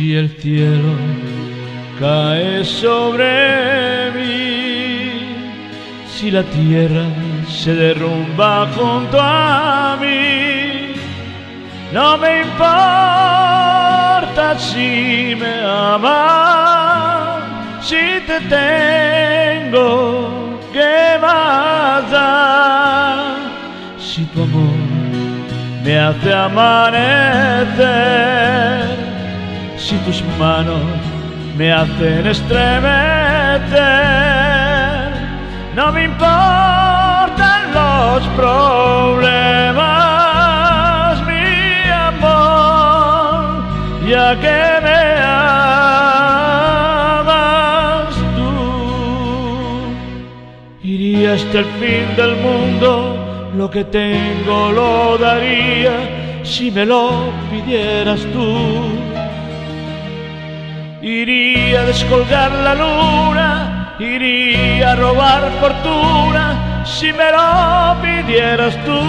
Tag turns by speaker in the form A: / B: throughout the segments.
A: Si el cielo cae sobre mí, si la tierra se derrumba junto a mí, no me importa si me amas, si te tengo, ¿qué más da? Si tu amor me hace amanecer, si tus manos me hacen estremecer, no me importan los problemas, mi amor, ya que me amas tú. Iría hasta el fin del mundo, lo que tengo lo daría si me lo pidieras tú. Iría a descolgar la luna, iría a robar fortuna si me lo pidieras tú.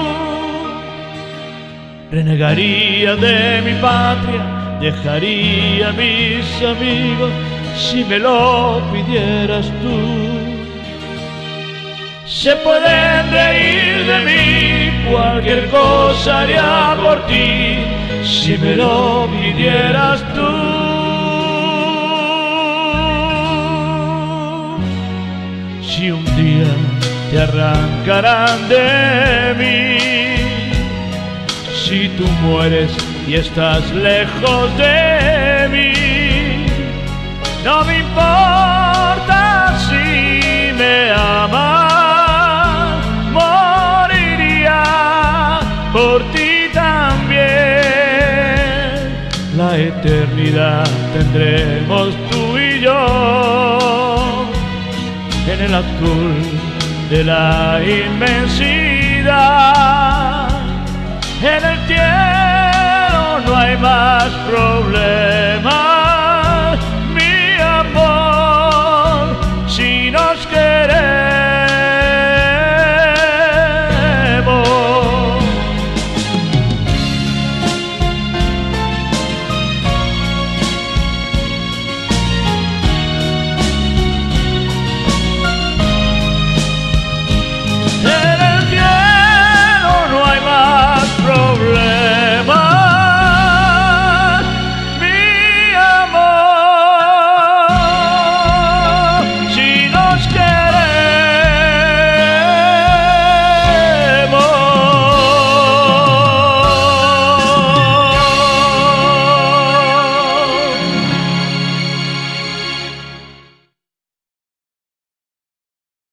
A: Renegaría de mi patria, dejaría a mis amigos si me lo pidieras tú. Se pueden reír de mí, cualquier cosa haría por ti si me lo pidieras tú. Si un día te arrancarán de mí, si tú mueres y estás lejos de mí, no me importa si me amas, moriría por ti también. La eternidad tendremos tú y yo, en el azul de la inmensidad. En el cielo no hay más problemas.